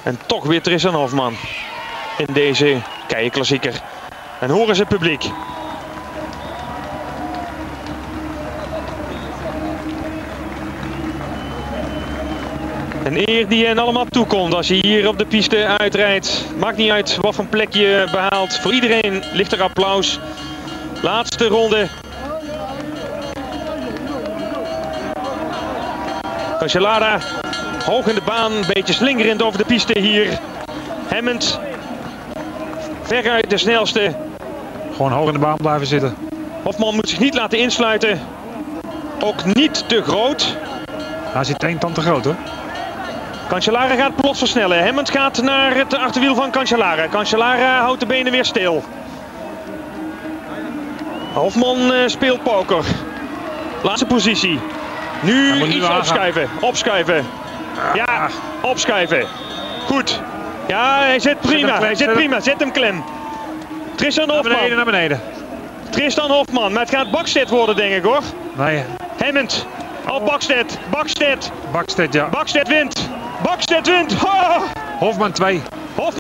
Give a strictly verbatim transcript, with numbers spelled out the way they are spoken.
En toch weer Tristan Hofman in deze keienklassieker. En horen ze het publiek. Een eer die hen allemaal toekomt als je hier op de piste uitrijdt. Maakt niet uit wat voor plek je behaalt. Voor iedereen ligt er applaus. Laatste ronde. Cancellara hoog in de baan, een beetje slingerend over de piste hier. Hammond veruit de snelste. Gewoon hoog in de baan blijven zitten. Hofman moet zich niet laten insluiten. Ook niet te groot. Hij zit één tand te groot hoor. Cancellara gaat plots versnellen. Hammond gaat naar het achterwiel van Cancellara. Cancellara houdt de benen weer stil. Hofman uh, speelt poker. Laatste positie. Nu iets nu opschuiven. Opschuiven. Ja, opschuiven. Goed. Ja, hij zit prima. Zet hij zit prima. Zet hem klem. Tristan Hofman. Naar beneden, naar beneden. Tristan Hofman. Maar het gaat Bakstedt worden, denk ik hoor. Nee. Hammond. Oh, Bakstedt. Bakstedt. Bakstedt, ja. Bakstedt wint. Bakstedt wint. Oh. Hofman twee.